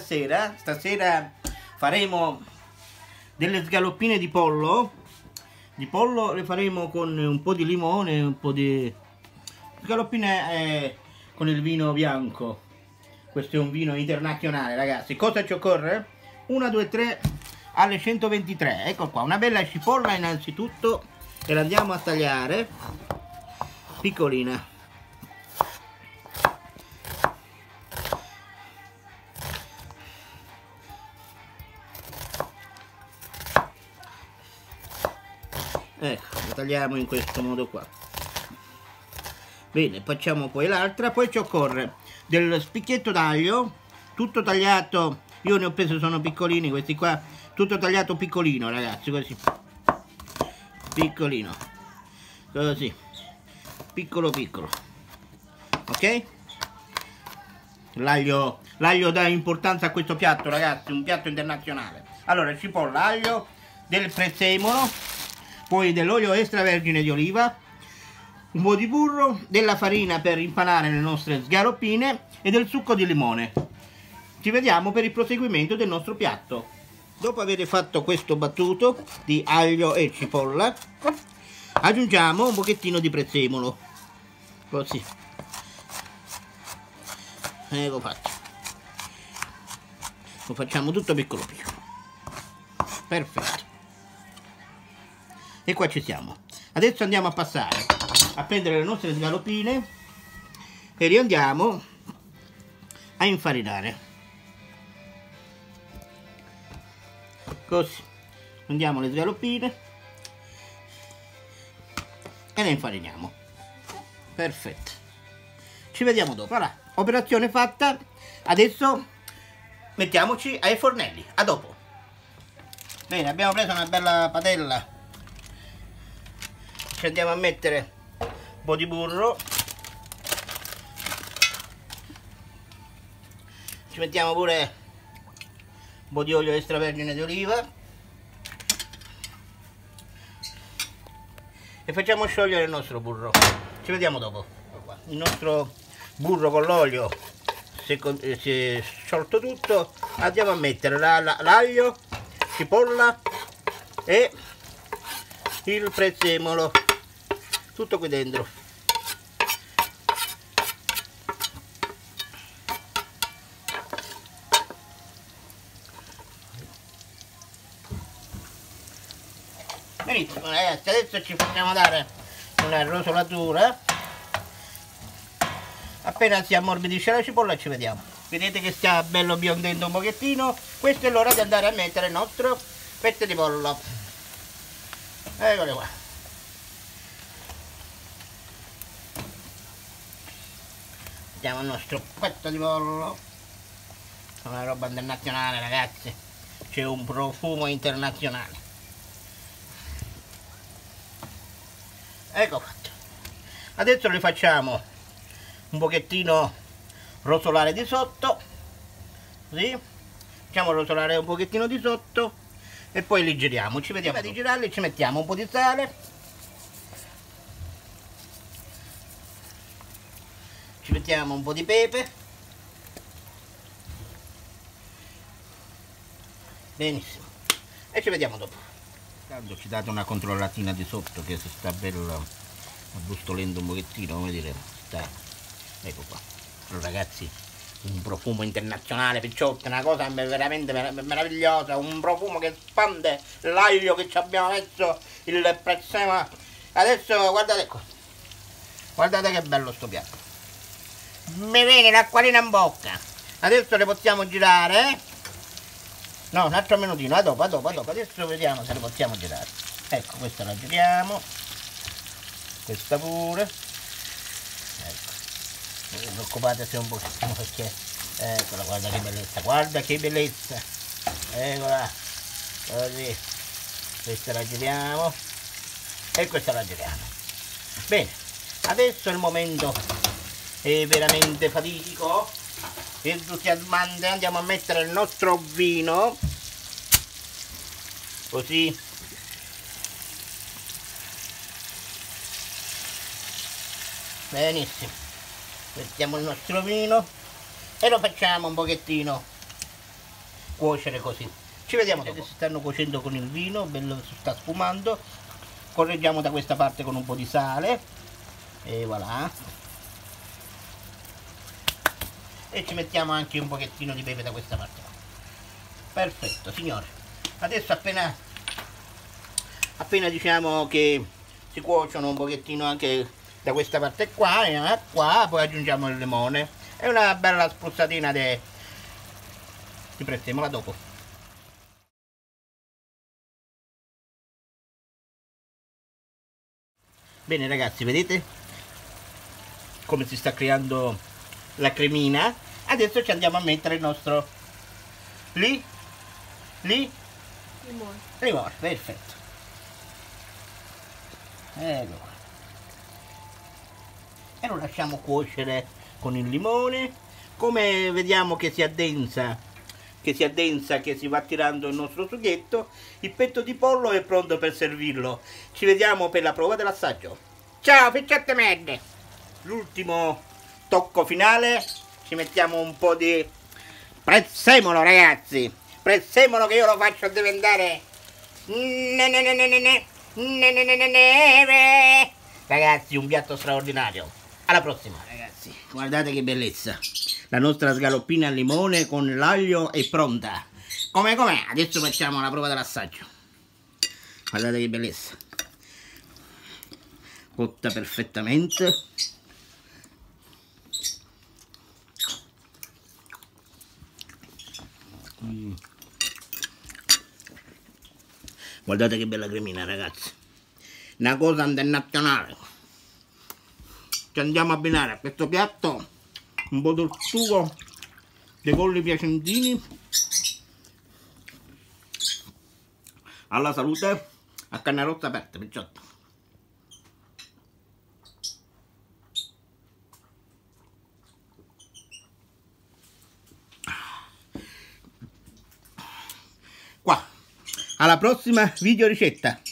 stasera faremo delle scaloppine di pollo. Di pollo le faremo con un po' di limone, un po' di scaloppine con il vino bianco. Questo è un vino internazionale, ragazzi. Cosa ci occorre? 1, 2, 3 alle 123. Ecco qua, una bella cipolla innanzitutto e la andiamo a tagliare piccolina. Ecco, la tagliamo in questo modo qua. Bene, facciamo poi l'altra. Poi ci occorre del spicchietto d'aglio tutto tagliato. Io ne ho preso, sono piccolini questi qua, tutto tagliato piccolino, ragazzi, così piccolino, così piccolo piccolo, ok? L'aglio dà importanza a questo piatto, ragazzi, un piatto internazionale. Allora, cipolla, aglio, del prezzemolo, poi dell'olio extravergine di oliva, un po' di burro, della farina per impanare le nostre sgaloppine e del succo di limone. Ci vediamo per il proseguimento del nostro piatto. Dopo aver fatto questo battuto di aglio e cipolla, aggiungiamo un pochettino di prezzemolo, così. Ecco fatto. Lo facciamo tutto piccolo piccolo. Perfetto. E qua ci siamo. Adesso andiamo a passare a prendere le nostre scaloppine e li andiamo a infarinare. Così prendiamo le scaloppine e le infariniamo. Perfetto. Ci vediamo dopo. Voilà, operazione fatta. Adesso mettiamoci ai fornelli. A dopo. Bene, abbiamo preso una bella padella. Ci andiamo a mettere un po' di burro, ci mettiamo pure un po' di olio extravergine di oliva e facciamo sciogliere il nostro burro. Ci vediamo dopo. Il nostro burro con l'olio si è sciolto tutto. Andiamo a mettere l'aglio, cipolla e il prezzemolo, tutto qui dentro. Benissimo, ragazzi, adesso ci facciamo dare una rosolatura. Appena si ammorbidisce la cipolla ci vediamo. Vedete che sta bello biondendo un pochettino. Questa è l'ora di andare a mettere il nostro petto di pollo. Eccole qua. Mettiamo il nostro petto di pollo. È una roba internazionale, ragazzi. C'è un profumo internazionale. Ecco fatto. Adesso li facciamo un pochettino rosolare di sotto. Così. Facciamo rosolare un pochettino di sotto. E poi li giriamo. Ci vediamo. Prima di girarli ci mettiamo un po' di sale. Ci mettiamo un po' di pepe. Benissimo. E ci vediamo dopo. Tanto ci date una controllatina di sotto che si sta bello abbustolendo un pochettino, come dire. Ecco qua. Allora, ragazzi, un profumo internazionale, picciotti, una cosa veramente meravigliosa, un profumo che spande l'aglio che ci abbiamo messo, il prezzemolo. Adesso guardate qua, guardate che bello sto piatto, mi viene l'acquolina in bocca. Adesso le possiamo girare, no, un altro minutino, a dopo, adesso vediamo se le possiamo girare. Ecco, questa la giriamo, questa pure, ecco. Non vi preoccupate se un pochettino perché eccola, guarda che bellezza, eccola, così, questa la giriamo e questa la giriamo. Bene, adesso il momento è veramente fatidico, entusiasmante. Andiamo a mettere il nostro vino, così. Benissimo. Mettiamo il nostro vino e lo facciamo un pochettino cuocere così. Ci vediamo dopo. Si stanno cuocendo con il vino, bello, si sta sfumando. Correggiamo da questa parte con un po' di sale e voilà. E ci mettiamo anche un pochettino di pepe da questa parte. Perfetto, signore. Adesso appena diciamo che si cuociono un pochettino anche da questa parte qua e qua, poi aggiungiamo il limone e una bella spruzzatina di prezzemolo dopo. Bene ragazzi, vedete come si sta creando la cremina? Adesso ci andiamo a mettere il nostro limone, perfetto. Ecco qua. E lo lasciamo cuocere con il limone. Come vediamo che si addensa, che si va tirando il nostro sughetto, il petto di pollo è pronto per servirlo. Ci vediamo per la prova dell'assaggio. Ciao piccette merde! L'ultimo tocco finale, ci mettiamo un po' di prezzemolo ragazzi, prezzemolo che io lo faccio diventare neve. Ragazzi, un piatto straordinario. Alla prossima ragazzi, guardate che bellezza, la nostra scaloppina al limone con l'aglio è pronta. Com'è? Adesso facciamo la prova dell'assaggio. Guardate che bellezza, cotta perfettamente. Guardate che bella cremina ragazzi, una cosa internazionale. Ci andiamo a abbinare a questo piatto un po' del sugo dei polli piacentini. Alla salute, a canna rossa aperta picciotta. Qua, alla prossima video ricetta.